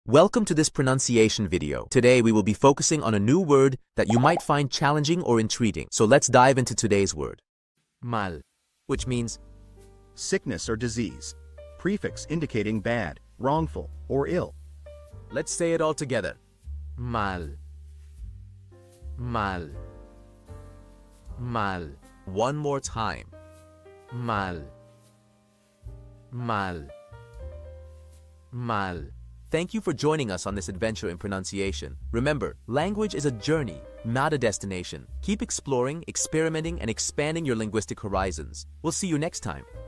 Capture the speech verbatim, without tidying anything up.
Welcome to this pronunciation video. Today we will be focusing on a new word that you might find challenging or intriguing. So let's dive into today's word. Mal, which means sickness or disease. Prefix indicating bad, wrongful, or ill. Let's say it all together. Mal. Mal. Mal. One more time. Mal. Mal. Mal. Thank you for joining us on this adventure in pronunciation. Remember, language is a journey, not a destination. Keep exploring, experimenting, and expanding your linguistic horizons. We'll see you next time.